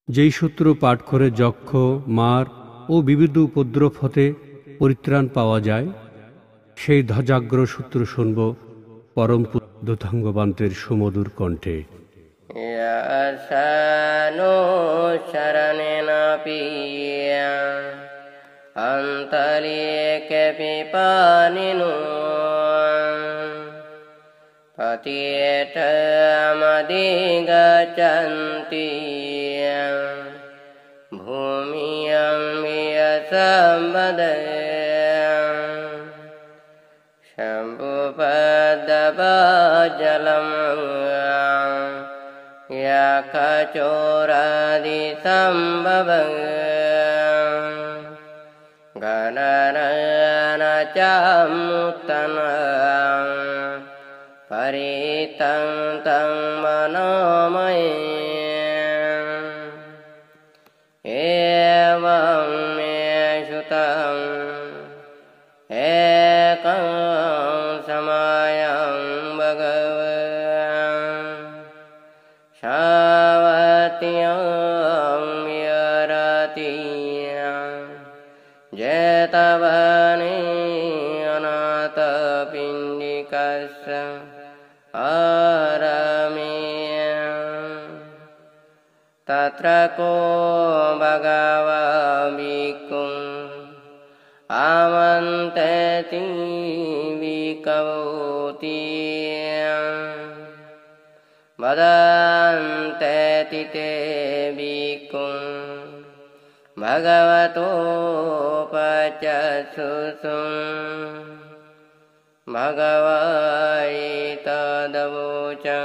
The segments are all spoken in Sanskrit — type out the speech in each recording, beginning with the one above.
যেই সূত্র পাঠ করে যক্ষ, মার ও বিবিধ উপদ্রব হতে পরিত্রাণ পাওয়া যায়, সেই ধ্বজাগ্র সূত্র শুনব পরম দুধাঙ্গবান্তের সুমধুর কণ্ঠে। ইয়াসানো শরণেনাপি অন্তরিকে পিপানিনো পতিয়েতমধিগচ্ছন্তি ভূমিয়ং বিয়সম্পদে शम्भुपद्मजलं यक्षचोरादिसम्भवं गणनाचामुत्तनं परितं तं मनोमये एवं मे श्रुतं एकं समायं भगवन् शावत्यं विहरति जेतवने अनाथपिण्डिकस्य अरमेयं तत्र को भगवान् भिक्खुं आमन्त्रयति विकवोति वदन्ति ते भिक्खुं भगवतोपचक्षुषुं भगवैतदवोचं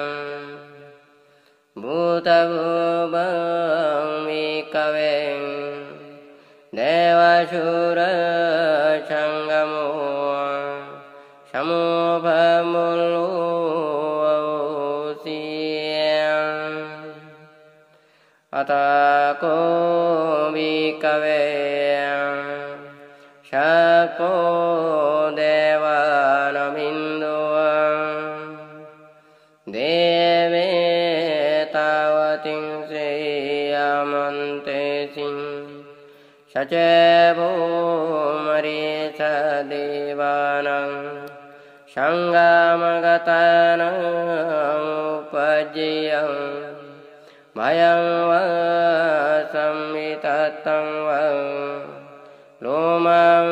भूतभुवं विकवें देवासुरसङ्गमो समूहमुलोऽसि अतः को विकवे शको देवानमिन्दो देवे तावतिं श्रेयमन्तेसिं सचेवो मरीच देवानां सङ्गमगतानां उपज्यं भयं वा संविततं वा लोमं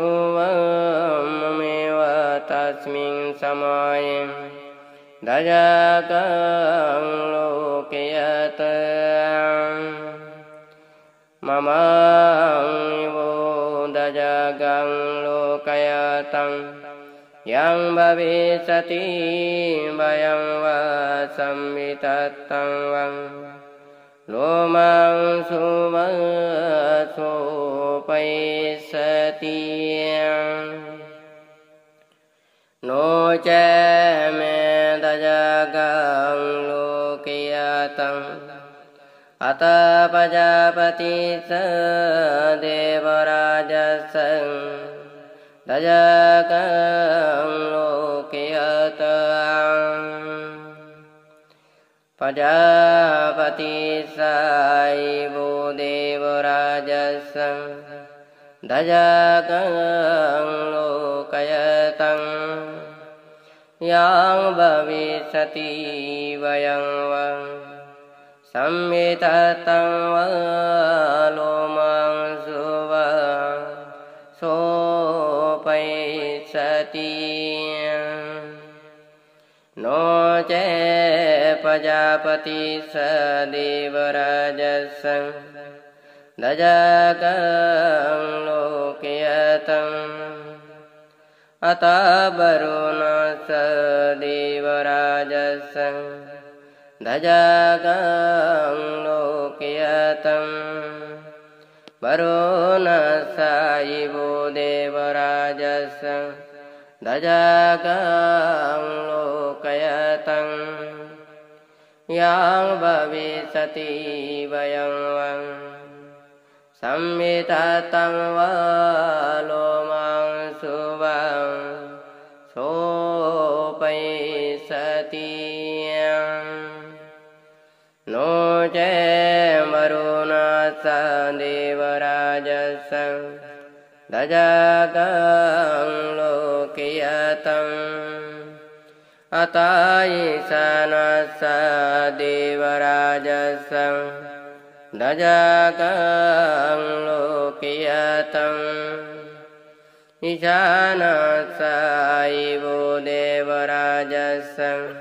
सुवमेव तस्मिन् समये दजगं लोकयत् ममाङ्गो दजगं लोकयतं यं भविष्यति भयं वा संविततं वा लोमं सुमसोपैष्यति नो च मे दजगं लोकयतं अत प्रजापति स देवराजस दजगं लोकयत प्रजापति सायिवो देवराजस दजगं लोकयतं यं भविष्यति वयं वा संविततं वा लोमं सुवा सोपैष्यति नो च प्रजापति स देवराजस दजगं लोकयतं अत वरुणः स देवराजस दजगं लोकयतं वरुणः सायिवो देवराजस दजगं लोकयतं यं भविष्यति वयं वा संविततं वा लोमं सुवा सोपैष्यति नो च वरुणस्य देवराजस्य दजगं लोकयतं अतायिशानस्य देवराजस्य दजगं लोकयतं ईशानस्य वो देवराजस्य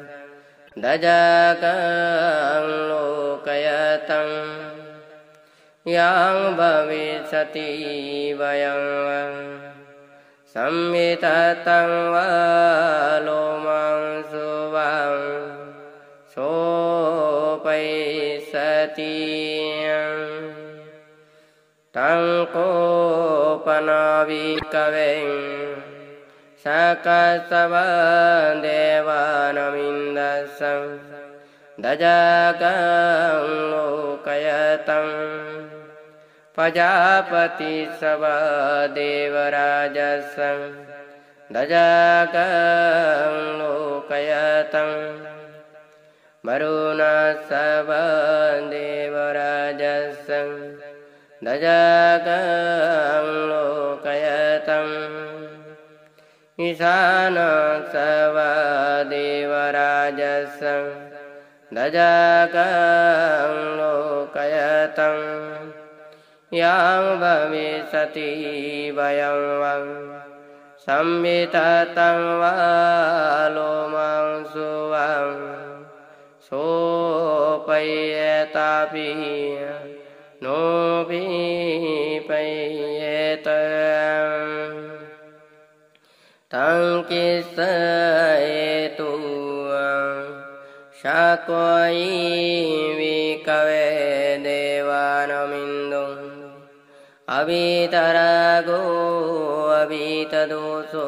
दजगं लोकयतं yang भविष्यति वयं संविततं वा लोमं सुवं सोपैसति तं कोपनाविकवें सकसवं देवानमिन्दसं दजगं लोकयतं प्रजापति सवा देवराजस्य दजगं लोकयतं वरुणस्य देवराजस्य दजगं लोकयतं ईशानस्य देवराजस्य दजगं लोकयतं yang भविष्यति वयं संविततं वा लोमं सुवं सोपयेतापि नोऽभिपयेत तं किस्सयेतु शक्वयि विकवे देवानमिन्दुं अवितरागो अवितदोषो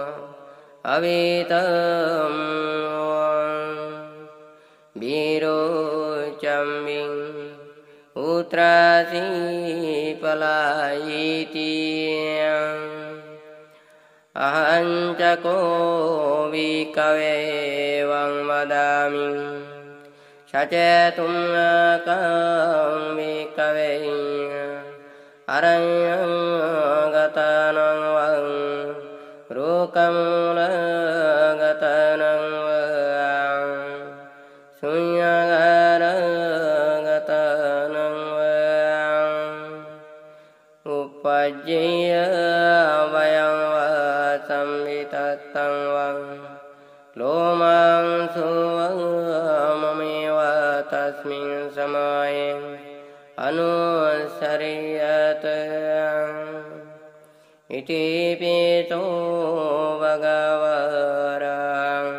अवितं वीरोचम्बिं उत्रासि पलायिति अहं च को विकवे वं वदामि सचेतुं कं विकवे अरण्यं गतानं वं रुकमूलगतानं वं शून्यगतानं वं उपज्येय वयं संविततं वं लोमं सुवमेव तस्मिन् समये अनुसर्यत इति पीतो भगवरं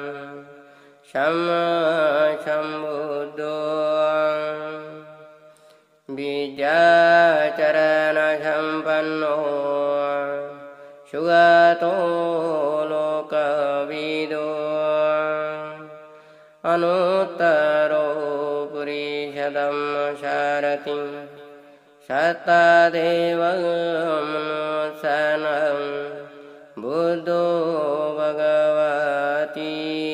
शम्बुद्धो बीजाचरणसम्पन्नो सुगतो लोकविदो अनुत्तरो पुरीषदं सत्तादेवमनुसनं बुद्धो भगवति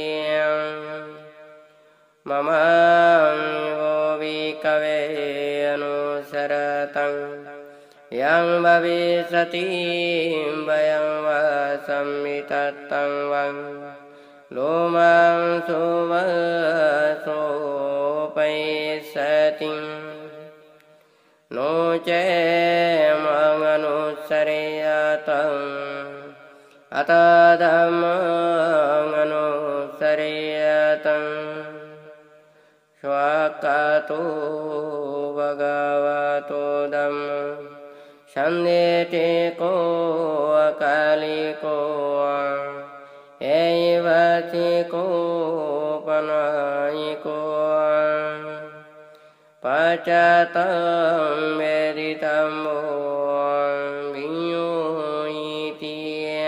मम वो विकवे अनुसरतं yang भविष्यति वयं वा संविततं वं लोमं सुवसोपैसति नो चेमनुसर्यतं अतधमनुसर्यतं स्वकातो भगवतो धम्मः संदेते को अकालिको एवचिको पनायिको पचतं वेदितं वियोइति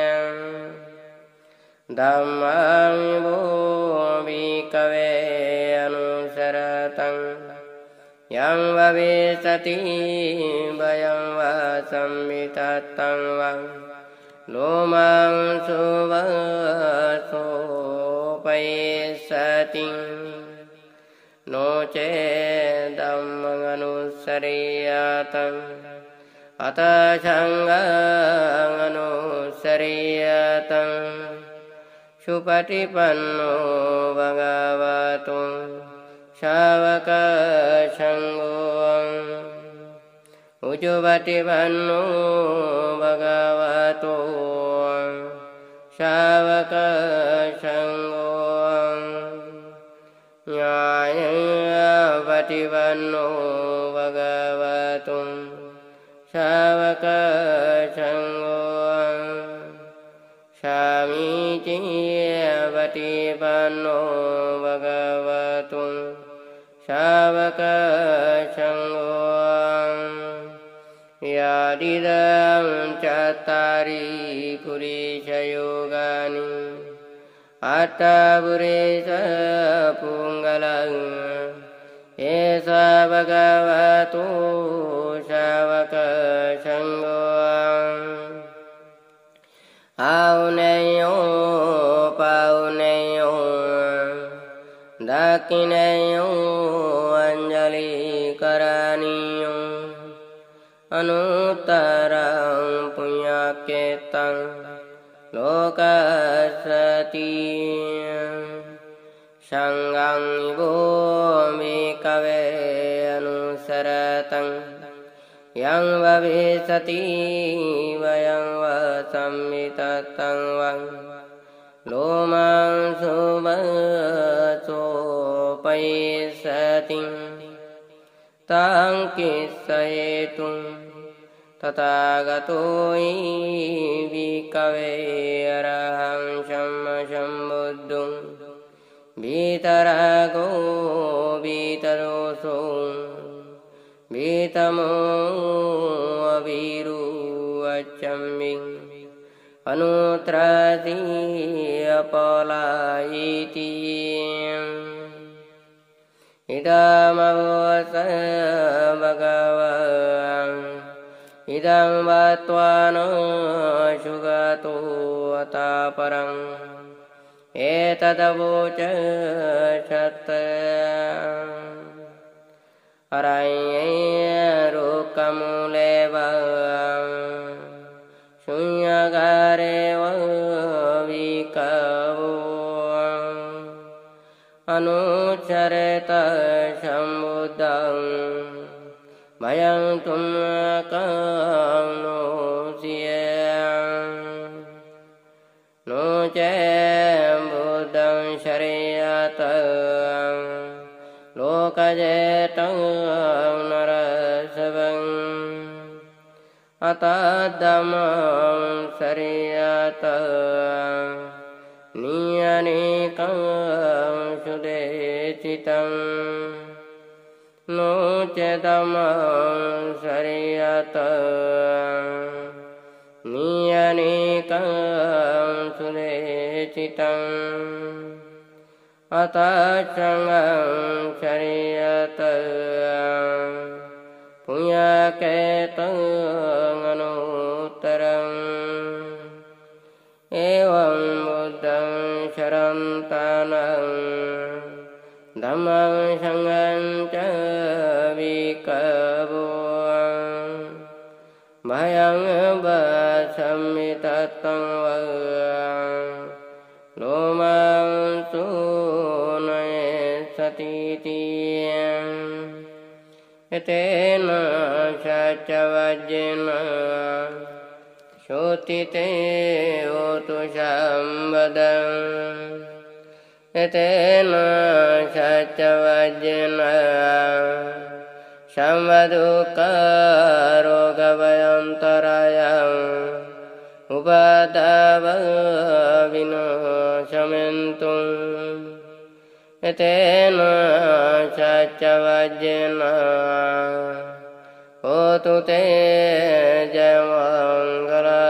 धम्मं वो विकवे अनुसरतं yang भविष्यति वयं वा संविततं वं लोमं सुवसोपैसति नो चेदमनुसर्यतं अनुसरेयतं अथ संघं अनुसरेयतं सुपटिपन्नो भगवतो शावकसङ्घो उजुपटिपन्नो भगवतो शावकसङ्घो न्यायपटिपन्नो भगवतो शावकसङ्घो समीचीपटिपन्नो भगवतो शावकसङ्घो यादिदं चत्तारि पुरुषयोगानि अष्टपुरुष पुङ्गलं एष भगवतो शावकसङ्घो औनेयो पौनेयो दक्षिणेयो अञ्जलिकरणीयो अनुत्तरं पुण्यक्षेत्रं लोकसति संघं वो भिक्खवे अनुसरतं यं भविष्यति वयं संविततं वं लोमांसुवसोपैष्यति तं कीर्तयेतुं तथागतो हि भिक्खवे अरहं सम्बुद्धं वीतरागो वीतदोषो वीतमो अविरुवच्चम्बिं अनुत्राति अपलायिति इदमवोस भगवान् इदं वत्वान सुगतो अतः परं एतदवोच सत्यम् अरण्येरुकमूले शून्यगारे भिक्खवो अनुचरेत सम्बुद्धं भयं तुमकं नो चेत् बुद्धं शरीयतं लोकजेतं नरसवं अतद्धम्मं शरीयतं नियनिकं सुदेशितं नो चेदमं शरीयतं नियनिकं सुदेशितं अतः संघं शरीयतं पुण्यक्षेत्रं अनुत्तरम् एवं बुद्धं शरणं धम्मं संघं च भिक्खवो भयं संविततं लोमांसो नयेष्यतीति एतेन सत्यवज्रेण श्रुतिते होतु सम्पदम् एतेन सत्यवज्रेण सर्वदुःखरोगभयन्तरायम् उपद्रव विनाशयन्तुम् एतेन सत्यवज्रेण होतु ते जयमङ्गलम्।